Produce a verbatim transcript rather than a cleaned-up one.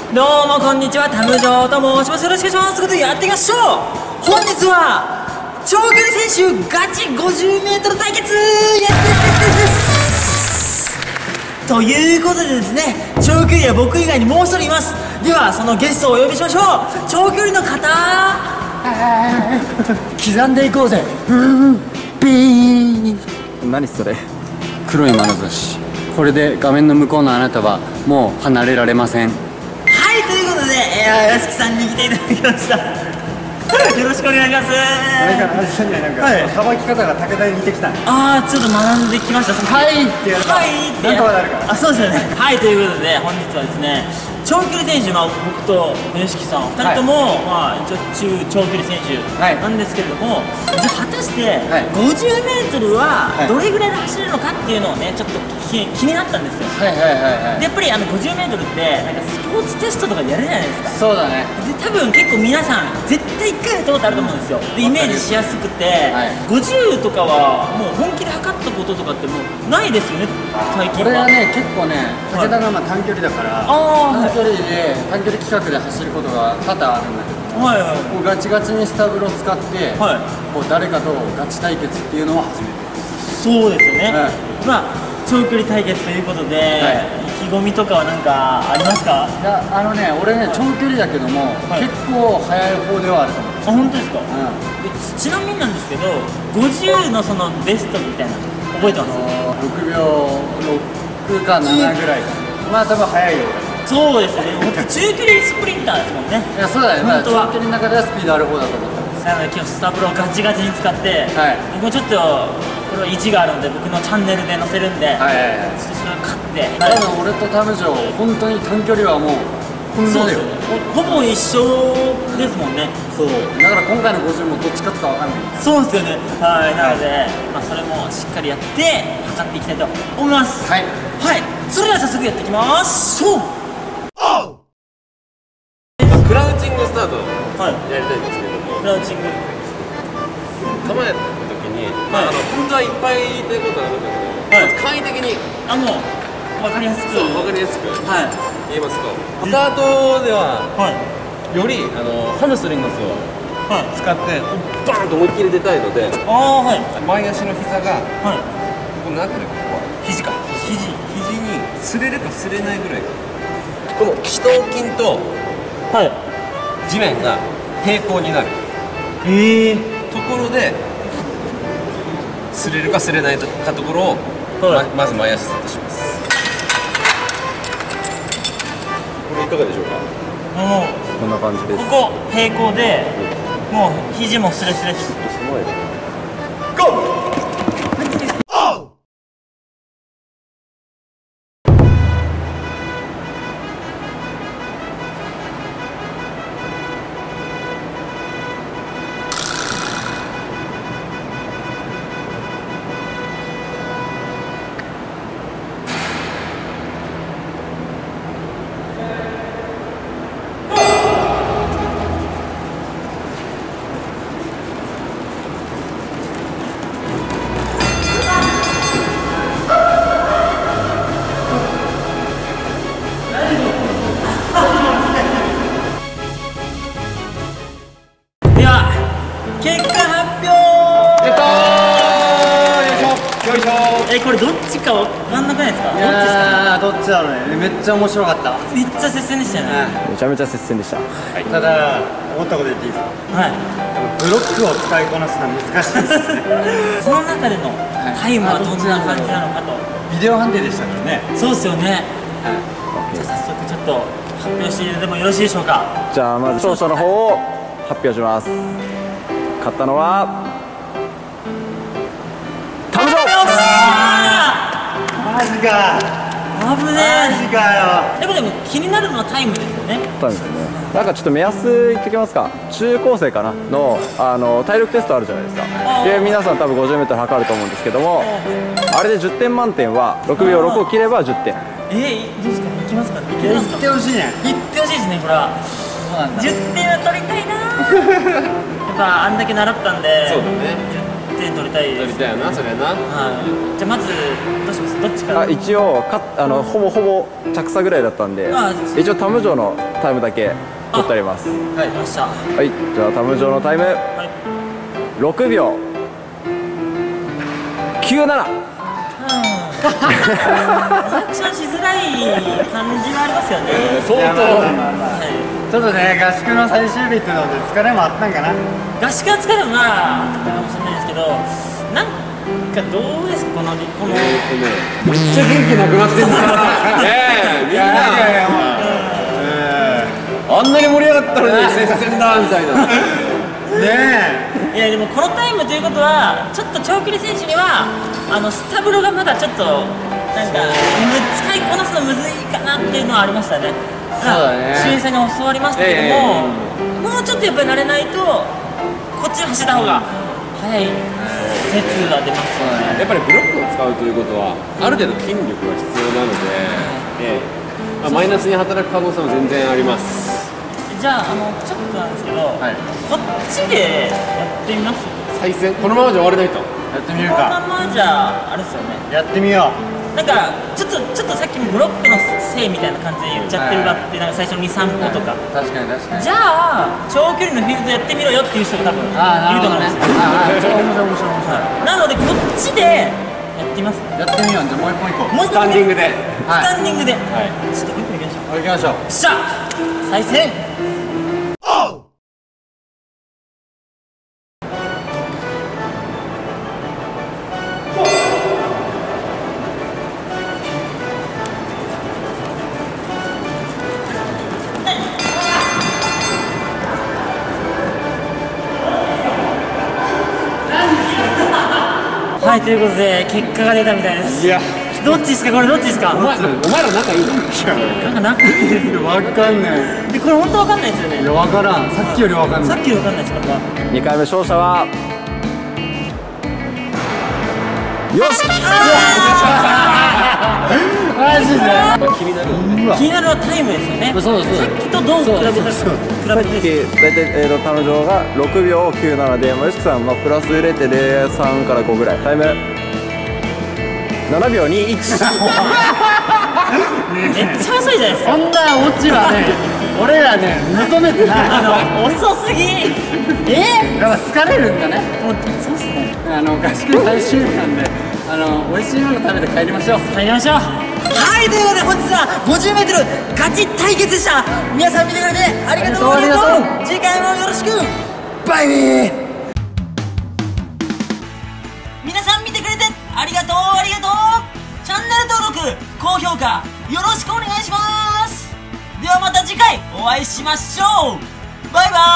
どうもこんにちは、タムジョーと申します。よろしくお願いします。ということでやっていきましょう。本日は長距離選手ガチ ごじゅうメートル 対決、イエスイエスイエスイエスということでですね、長距離は僕以外にもう一人います。ではそのゲストをお呼びしましょう。長距離の方、 刻んでいこうぜ。うんピー。何それ、黒い眼差し。これで画面の向こうのあなたはもう離れられません。 はい、ということで、えー、屋敷さんに来ていただきました。よろしくお願いします。 あれから話になんかさばき方が武田に似てきた。 ああ、ちょっと学んできました。 はいってやるとはいってなんとかなるから。 あ、そうですよね。はい、ということで本日はですね、長距離選手、まあ、僕と吉木さんふたりとも、まあ、一応中長距離選手なんですけれども、じゃあ果たしてごじゅうメートルはどれぐらいで走れるのかっていうのをね、ちょっと気気になったんですよ。 はいはいはいはい。 でやっぱりあのごじゅうメートルってなんかスポーツテストとかでやるじゃないですか。 そうだね。 で多分結構皆さん絶対いっかいやったことあると思うんですよ。でイメージしやすくて、はい、ごじゅうとかはもう本気で測ったこととかってもうないですよね、最近は。 これはね、結構ね、武田がまあ短距離だから、短距離で短距離企画で走ることが多々あるんだけど、はいはい、こうガチガチにスタブロを使って、はい、こう誰かとガチ対決っていうのを始めてます。そうですよね、はい、まあ長距離対決ということで、はい、意気込みとかは何かありますか？ いや、あのね、俺ね、長距離だけども、はい、結構速い方ではあると思う。 あ、本当ですか？うん、ちなみになんですけど、ごじゅうのそのベストみたいな覚えてます？ ろくびょうろくかななぐらいかな。まあ多分速いよ俺。そうですね、 中距離スプリンターですもんね。 いや、そうだね、まあ、長距離の中ではスピードある方だと思ってます。 なので今日スタブロをガチガチに使って、はい、僕もちょっとこれは意地があるので僕のチャンネルで載せるんで、はいはいはい、ちょっとそれを買って、 多分俺とタムジョー本当に短距離はもうこんなだよ。 ほぼ一緒ですもんね。 そうだから今回のごじゅうもどっち勝つかわかんない。 そうですよね。はい、なので、まあ、それもしっかりやって測っていきたいと思います。はい、はい、それでは早速やっていきましょう。 クラウチングスタートやりたいんですけども、 クラウチング構えた時に、まあ、あの本当はいっぱい言いたいことあるんだけど、はい、簡易的にあの分かりやすく、 そう分かりやすく、はい、言いますと、スタートでは、はい、よりあのハムストリングスを使って、はい、バーンと思いっきり出たいので、あ、はい、前足の膝が、はい、ここなんていうの、ここ肘か肘肘に擦れるか擦れないぐらい、この四頭筋とはい、地面が平行になる、えー、ところで擦れるか擦れないかところを、はい、ま, まず前足セットします。これいかがでしょうか？ もうこんな感じです。 ここ平行で、うん、もう肘もスレスレです。ゴー！結果発表。やったー、よいしょよいしょ。え、これどっちか分かんなくないですか？ いやー、どっちだろうね。めっちゃ面白かった。 めっちゃ接戦でしたよね。 めちゃめちゃ接戦でした。はい、ただ思ったこと言っていいですか？はい、ブロックを使いこなすのは難しいですね。 その中でのタイムはどんな感じなのかと。 ビデオ判定でしたからね。 そうですよね。はい、じゃあ早速ちょっと発表していただいてもよろしいでしょうか？ じゃあまず勝者の方を発表します。勝ったのはタムジョー。 マジか。 危ねえ。 マジかよ。 でもでも気になるのはタイムですよね。 タイムですね。なんかちょっと目安言ってきますか。中高生かなのあの体力テストあるじゃないですか。で皆さん多分 ごじゅうメートル 測ると思うんですけども、あれでじゅってん満点はろくびょうろくを切ればじゅってん。 えー、どうですか？いきますか？いけますか？いってほしいね。 いってほしいですね、これは。じゅってんは取りたいな。やっぱあんだけ習ったんで、そうだね、じゅってん取りたいです。 取りたいよな、それな。 はい。じゃあまずどうします？どっちから？ あ、一応かあのほぼほぼ着差ぐらいだったんで、一応タムジョーのタイムだけ取ってあります。 はい、よっしゃ。 はい、じゃあタムジョーのタイム、はい、ろくびょうきゅうなな。 リアクションしづらい感じはありますよね。 相当ちょっとね、合宿の最終日っていうので疲れもあったんかな。 合宿は疲れもまああったかもしれないですけど、なんかどうですかこのこのめっちゃ元気なくなってんだねえ、みんなあんなに盛り上がったのに接戦だみたいなねいやでもこのタイムということはちょっと長距離選手にはあのスタブロがまだちょっとなんか使いこなすのむずいかなっていうのはありましたね。 そうだね。 周平さんに教わりましたけども、もうちょっとやっぱり慣れないとこっちに走った方が速い説は出ますよね。 やっぱりブロックを使うということはある程度筋力が必要なので、ええまあ、マイナスに働く可能性も全然あります。 じゃあ、あのちょっとなんですけど、はい、こっちでやってみます。 再戦このままじゃ終われないと。 やってみるか。 このままじゃあれですよね。 やってみよう。 なんかちょっとちょっとさっきのブロックのせいみたいな感じで言っちゃってる場ってなんか最初のに、さんことか、 はい、確かに確かに。 じゃあ長距離のフィールドやってみろよっていう人が多分いると思うんですよ。 ああ、面白い面白い面白い。 なのでこっちでやってみます。 やってみよう。じゃあもう一本行こう。 もう一本スタンディングで。 スタンディングで。はい。ちょっともう一本行きましょう。 行きましょう。 よっしゃ。再戦。はい、ということで結果が出たみたいです。いや、どっちですかこれ、どっちですか。 お前お前ら仲いいの？ なんか仲いい。 わかんない。 でこれ本当わかんないですよね。 いやわからん。さっきよりわかんない。 さっきよりわかんないですこれは。 にかいめ勝者はよし。 マジで。 気になるのね。 気になるのはタイムですよね。 そうそう。 さっきとどう比べたか。 さっき大体、えー、とタムジョーがろくびょうきゅうななで、よしきさん、まあ、プラス ゼロてんゼロさん からごぐらい、タイムななびょうにいち。 めっちゃ遅いじゃないですか。 そんなオチはね、俺らね求めてない。 あの遅すぎ。えやっぱ疲れるんだね。 もうそうっすね。 あの合宿最終日なんで、あの美味しいもの食べて帰りましょう。 帰りましょう。はい、ということで本日は ごじゅうメートル ガチ対決でした。皆さん見てくれてありがとうありがとう。次回もよろしく。バイビー。皆さん見てくれてありがとうありがとう。チャンネル登録高評価よろしくお願いします。ではまた次回お会いしましょう。バイバイ。